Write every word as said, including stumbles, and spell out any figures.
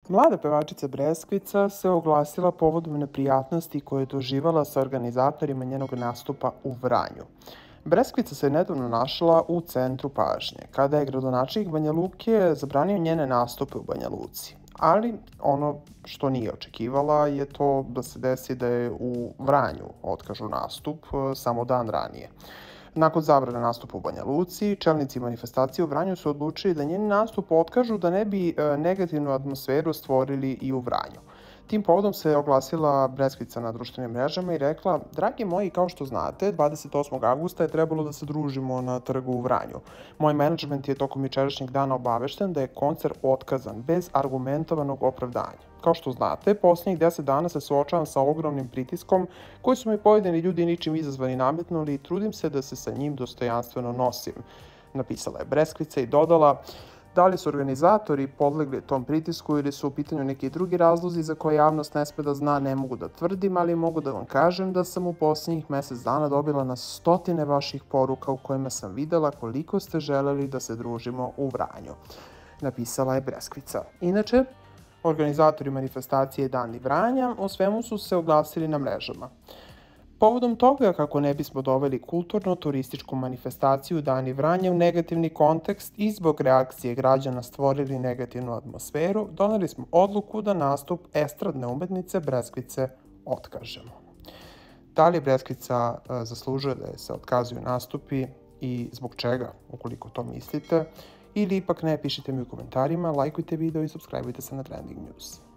Mlada pevačica Breskvica se oglasila povodom neprijatnosti koje je doživala sa organizatorima njenog nastupa u Vranju. Breskvica se nedavno našla u centru pažnje, kada je gradonačelnik Banja Luke zabranio njene nastupe u Banja Luci. Ali ono što nije očekivala je to da se desi da je u Vranju otkažu nastup samo dan ranije. Nakon zabrane nastupa u Banja Luci, čelnici manifestacije u Vranju su odlučili da njen nastup otkažu da ne bi negativnu atmosferu stvorili i u Vranju. Tim povodom se oglasila Breskvica na društvenim mrežama i rekla: "Dragi moji, kao što znate, dvadeset osmog avgusta je trebalo da se družimo na trgu u Vranju. Moj menadžment je tokom jučerašnjeg dana obavešten da je koncert otkazan bez argumentovanog opravdanja. Kao što znate, posljednjih deset dana se suočavam sa ogromnim pritiskom koji su mi pojedini ljudi ničim izazvani nametnuli i trudim se da se sa njim dostojanstveno nosim", napisala je Breskvica i dodala: "Da li su organizatori podlegli tom pritisku ili su u pitanju neki drugi razlozi za koje javnost ne sme da zna, ne mogu da tvrdim, ali mogu da vam kažem da sam u posljednjih mesec dana dobila na stotine vaših poruka u kojima sam videla koliko ste želeli da se družimo u Vranju", napisala je Breskvica. Inače, organizatori manifestacije Dani Vranja o svemu su se oglasili na mrežama. Povodom toga, kako ne bismo doveli kulturno-turističku manifestaciju Dani Vranja u negativni kontekst i zbog reakcije građana stvorili negativnu atmosferu, doneli smo odluku da nastup estradne umetnice Breskvice otkažemo. Da li Breskvica zaslužuje da je se otkazuju nastupi i zbog čega, ukoliko to mislite, ili ipak ne, pišite mi u komentarima, lajkujte video i subscribeujte se na Trending News.